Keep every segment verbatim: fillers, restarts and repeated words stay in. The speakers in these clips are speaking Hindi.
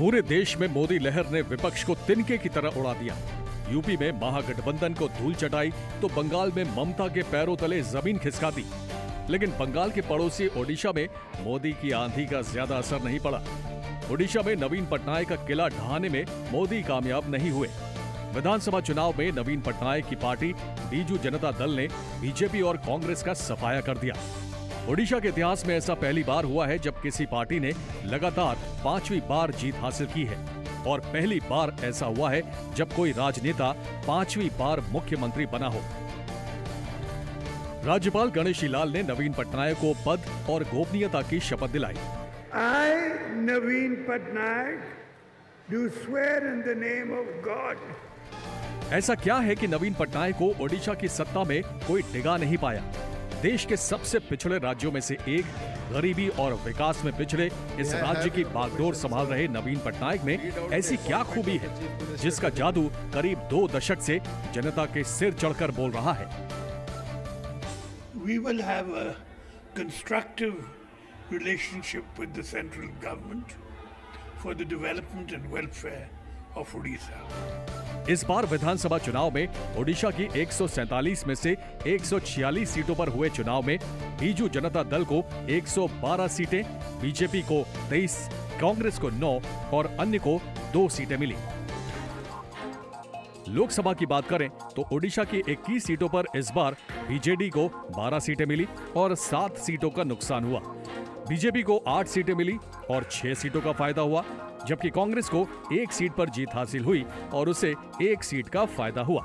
पूरे देश में मोदी लहर ने विपक्ष को तिनके की तरह उड़ा दिया। यूपी में महागठबंधन को धूल चटाई तो बंगाल में ममता के पैरों तले जमीन खिसका दी। लेकिन बंगाल के पड़ोसी ओडिशा में मोदी की आंधी का ज्यादा असर नहीं पड़ा। ओडिशा में नवीन पटनायक का किला ढहाने में मोदी कामयाब नहीं हुए। विधानसभा चुनाव में नवीन पटनायक की पार्टी बीजू जनता दल ने बीजेपी और कांग्रेस का सफाया कर दिया। ओडिशा के इतिहास में ऐसा पहली बार हुआ है जब किसी पार्टी ने लगातार पांचवी बार जीत हासिल की है, और पहली बार ऐसा हुआ है जब कोई राजनेता पांचवी बार मुख्यमंत्री बना हो। राज्यपाल गणेशी लाल ने नवीन पटनायक को पद और गोपनीयता की शपथ दिलाई। I, Naveen Patnaik, do swear in the name of God. ऐसा क्या है कि नवीन पटनायक को ओडिशा की सत्ता में कोई डिगा नहीं पाया? देश के सबसे पिछड़े राज्यों में से एक, गरीबी और विकास में पिछड़े इस राज्य की बागडोर संभाल रहे नवीन पटनायक में ऐसी क्या खूबी है जिसका जादू करीब दो दशक से जनता के सिर चढ़कर बोल रहा है? We will have a constructive relationship with the central government for the development and welfare of Odisha. इस बार विधानसभा चुनाव में ओडिशा की एक सौ सैंतालीस में से एक सौ छियालीस सीटों पर हुए चुनाव में बीजू जनता दल को एक सौ बारह सीटें, बीजेपी को तेईस, कांग्रेस को नौ और अन्य को दो सीटें मिली। लोकसभा की बात करें तो ओडिशा की इक्कीस सीटों पर इस बार बीजेडी को बारह सीटें मिली और सात सीटों का नुकसान हुआ। बीजेपी को आठ सीटें मिली और छह सीटों का फायदा हुआ, जबकि कांग्रेस को एक सीट पर जीत हासिल हुई और उसे एक सीट का फायदा हुआ।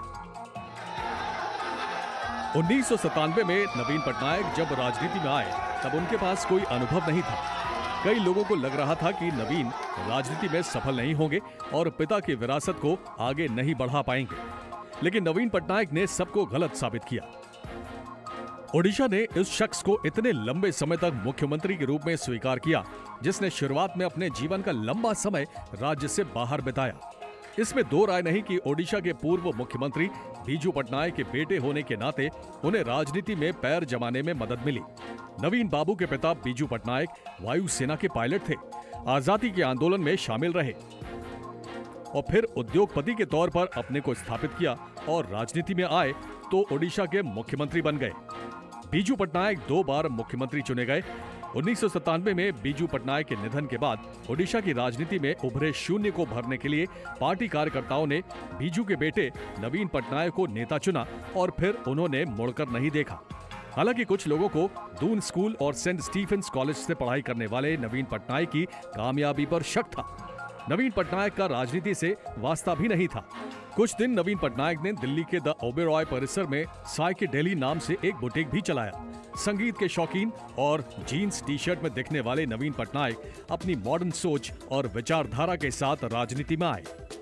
उन्नीस सौ सत्तानवे में नवीन पटनायक जब राजनीति में आए तब उनके पास कोई अनुभव नहीं था। कई लोगों को लग रहा था कि नवीन राजनीति में सफल नहीं होंगे और पिता की विरासत को आगे नहीं बढ़ा पाएंगे, लेकिन नवीन पटनायक ने सबको गलत साबित किया। ओडिशा ने इस शख्स को इतने लंबे समय तक मुख्यमंत्री के रूप में स्वीकार किया जिसने शुरुआत में अपने जीवन का लंबा समय राज्य से बाहर बिताया। इसमें दो राय नहीं कि ओडिशा के पूर्व मुख्यमंत्री बीजू पटनायक के बेटे होने के नाते उन्हें राजनीति में पैर जमाने में मदद मिली। नवीन बाबू के पिता बीजू पटनायक वायुसेना के पायलट थे, आजादी के आंदोलन में शामिल रहे और फिर उद्योगपति के तौर पर अपने को स्थापित किया और राजनीति में आए तो ओडिशा के मुख्यमंत्री बन गए। बीजू पटनायक दो बार मुख्यमंत्री चुने गए। उन्नीस सौ सत्तानवे में बीजू पटनायक के निधन के बाद ओडिशा की राजनीति में उभरे शून्य को भरने के लिए पार्टी कार्यकर्ताओं ने बीजू के बेटे नवीन पटनायक को नेता चुना और फिर उन्होंने मुड़कर नहीं देखा। हालांकि कुछ लोगों को दून स्कूल और सेंट स्टीफेंस कॉलेज से पढ़ाई करने वाले नवीन पटनायक की कामयाबी पर शक था। नवीन पटनायक का राजनीति से वास्ता भी नहीं था। कुछ दिन नवीन पटनायक ने दिल्ली के द ओबेरॉय परिसर में साइकेडेली नाम से एक बुटीक भी चलाया। संगीत के शौकीन और जीन्स टी शर्ट में दिखने वाले नवीन पटनायक अपनी मॉडर्न सोच और विचारधारा के साथ राजनीति में आए।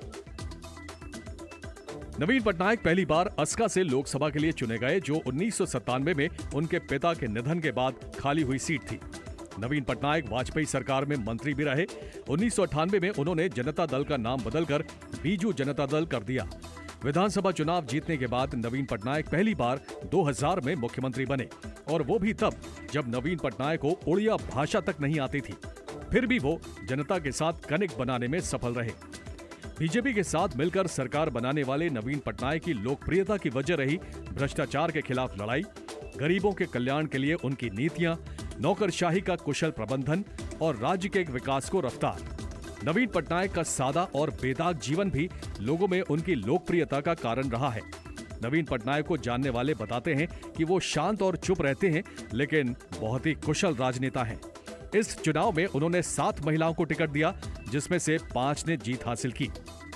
नवीन पटनायक पहली बार अस्का से लोकसभा के लिए चुने गए, जो उन्नीस सौ सत्तानवे में उनके पिता के निधन के बाद खाली हुई सीट थी। नवीन पटनायक वाजपेयी सरकार में मंत्री भी रहे। उन्नीस सौ अट्ठानवे में उन्होंने जनता दल का नाम बदलकर बीजू जनता दल कर दिया। विधानसभा चुनाव जीतने के बाद नवीन पटनायक पहली बार दो हज़ार में मुख्यमंत्री बने, और वो भी तब जब नवीन पटनायक को उड़िया भाषा तक नहीं आती थी। फिर भी वो जनता के साथ कनेक्ट बनाने में सफल रहे। बीजेपी के साथ मिलकर सरकार बनाने वाले नवीन पटनायक की लोकप्रियता की वजह रही भ्रष्टाचार के खिलाफ लड़ाई, गरीबों के कल्याण के लिए उनकी नीतियां, नौकरशाही का कुशल प्रबंधन और राज्य के विकास को रफ्तार। नवीन पटनायक का सादा और बेदाग जीवन भी लोगों में उनकी लोकप्रियता का कारण रहा है। नवीन पटनायक को जानने वाले बताते हैं कि वो शांत और चुप रहते हैं, लेकिन बहुत ही कुशल राजनेता हैं। इस चुनाव में उन्होंने सात महिलाओं को टिकट दिया, जिसमें से पांच ने जीत हासिल की।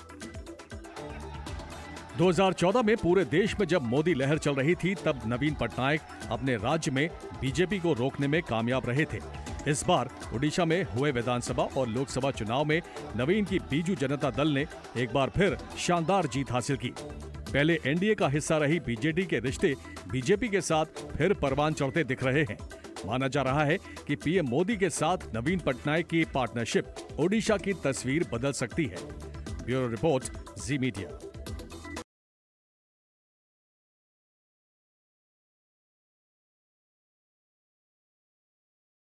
दो हज़ार चौदह में पूरे देश में जब मोदी लहर चल रही थी, तब नवीन पटनायक अपने राज्य में बीजेपी को रोकने में कामयाब रहे थे। इस बार ओडिशा में हुए विधानसभा और लोकसभा चुनाव में नवीन की बीजू जनता दल ने एक बार फिर शानदार जीत हासिल की। पहले एनडीए का हिस्सा रही बीजेडी के रिश्ते बीजेपी के साथ फिर परवान चढ़ते दिख रहे हैं। माना जा रहा है कि पीएम मोदी के साथ नवीन पटनायक की पार्टनरशिप ओडिशा की तस्वीर बदल सकती है। Bureau report, Zee media.